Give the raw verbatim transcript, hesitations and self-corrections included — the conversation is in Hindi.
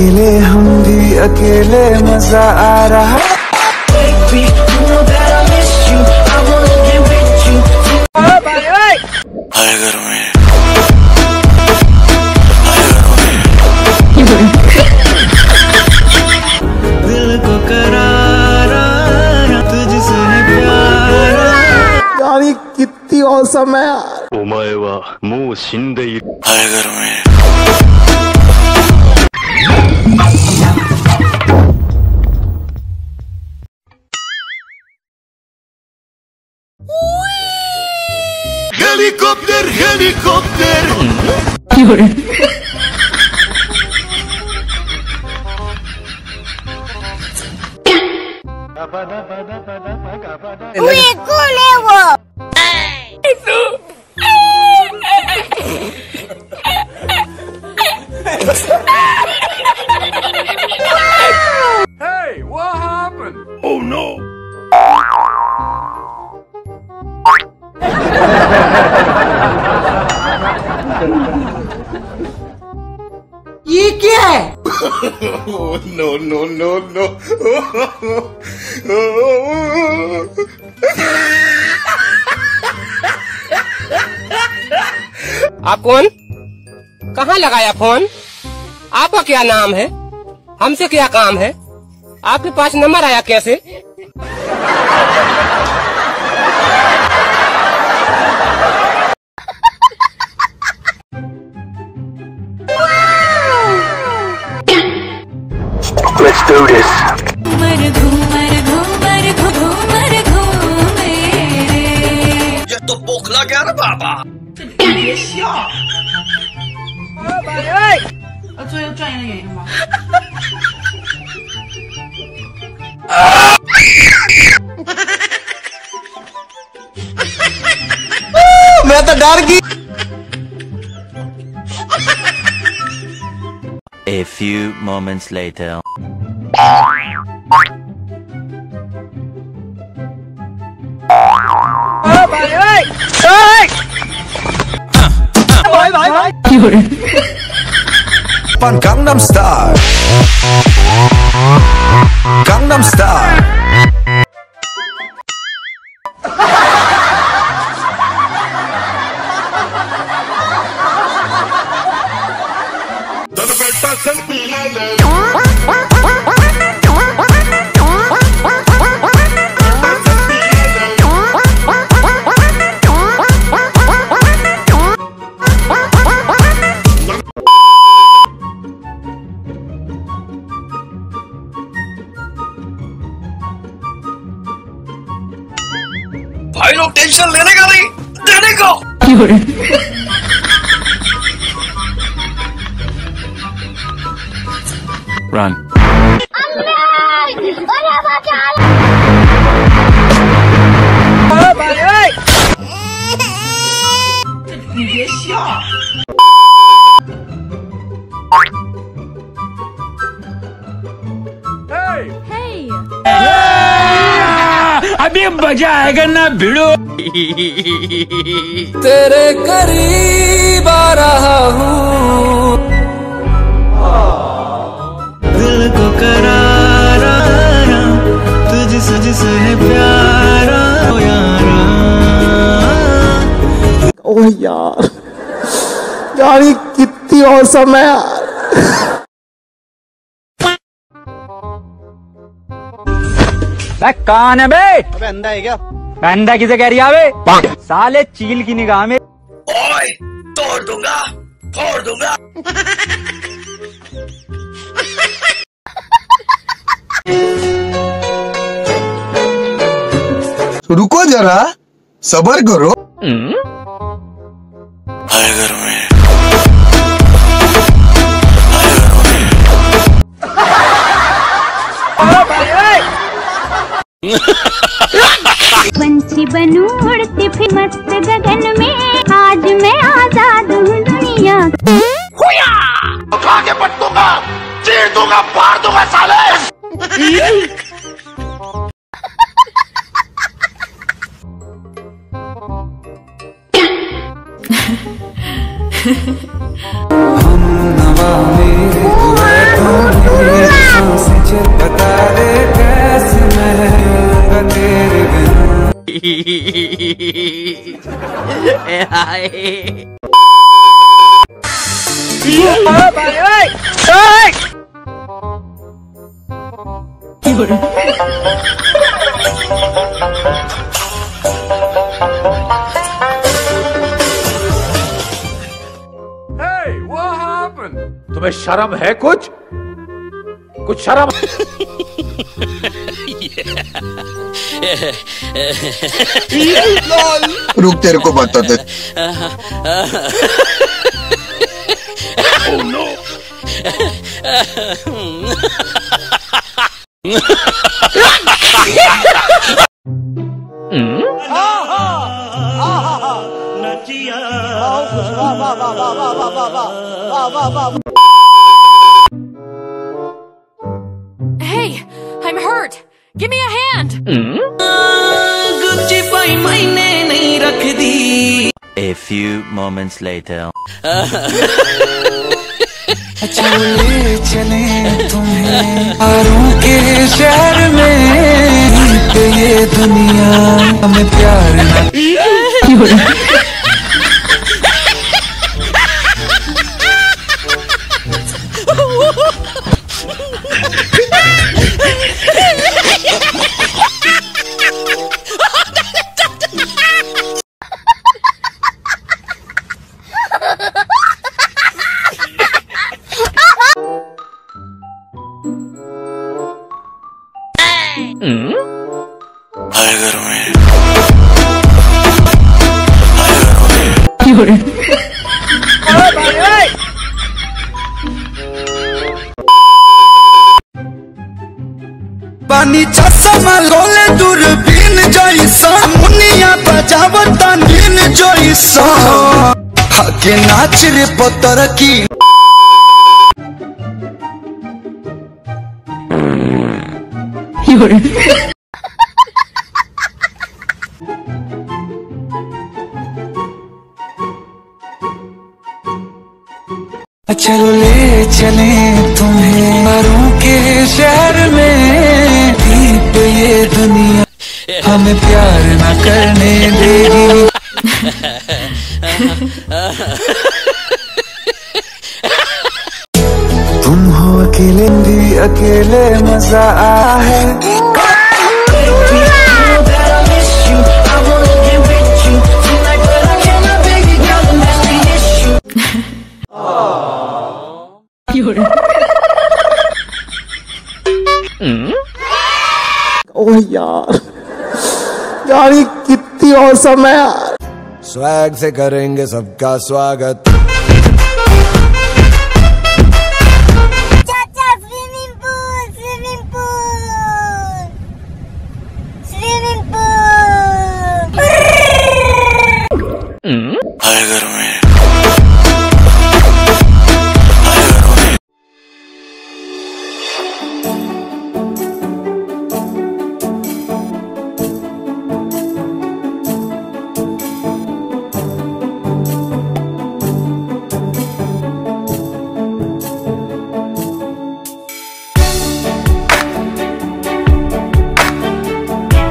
अकेले हम भी अकेले मजा आ रहा। आए घर में दिल को करारा तुझसे है प्यारा। यानी कितनी औसम है यार। ओमाए वा मो शिंदे। आए घर में helicopter helicopter. Uy, culevo. Hey, what happened? Oh no. ये क्या है? No no no no. आप कौन? कहाँ लगाया फोन? आपका क्या नाम है? हमसे क्या काम है? आपके पास नंबर आया कैसे? Let's do this. Ghoomar Ghoomar Ghoomar Ghoomar घूमे। ये तो बोखला गया ना बाबा। 要做一个专业的演员吗？ मैं तो डर गई। A few moments later. Gangnam Style. Gangnam Style. भाई लोग टेंशन लेने का नहीं, देने को। Run. 你别笑。 अभी मजा आएगा ना भिड़ो। तेरे करीब आ रहा हूँ, दिल को करारा तुझसे जिसे है प्यारा। ओ यारा, ओ यार, यार ये कितनी औसम है यार। कौन है बे? अबे अंधा है क्या? अंधा किसे कह रही है बे? साले चील की निगाह में। ओए, तोड़ दूंगा, फोड़ दूंगा। रुको जरा, सब्र करो। आए घर में पंछी बनूं उड़ती फिर मस्त गगन में, आज मैं आजाद हूँ दुनिया। उठा के पट दूंगा, चीर दूंगा, फाड़ दूंगा साले। हम नवा में तुम्हें शर्म है कुछ कुछ शर्म रुक तेरे को बताते oh, no. Hey, I'm hurt. Give me a hand. A few moments later. चले चले तुम्हें हारों के शहर में ये दुनिया हमें प्यार ना आए घर में पानी चश्मा गोले दूरबीन जैसा मुनिया बजावता नीन जैसा हके नाच रे पत्थर की चलो ले चले तुम्हें हारों के शहर में दीप ये दुनिया हमें प्यार न करने देगी। तुम हो अकेले भी अकेले मजा आ है ओह यार यार ये कितनी औसम है यार। स्वैग से करेंगे सबका स्वागत। चाचा swimming pool swimming pool swimming pool आए घर में